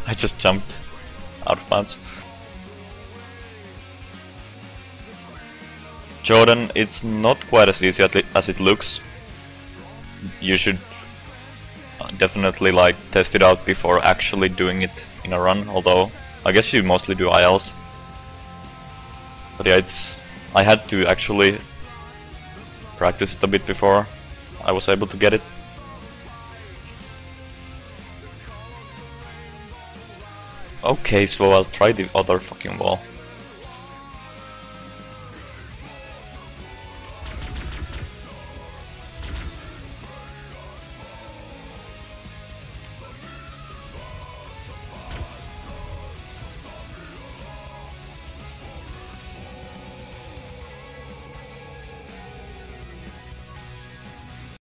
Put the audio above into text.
I just jumped out of bounds. Jordan, it's not quite as easy as it looks. You should definitely like test it out before actually doing it in a run, although I guess you mostly do ILs. But yeah, I had to actually practice it a bit before I was able to get it. Okay, so I'll try the other fucking wall.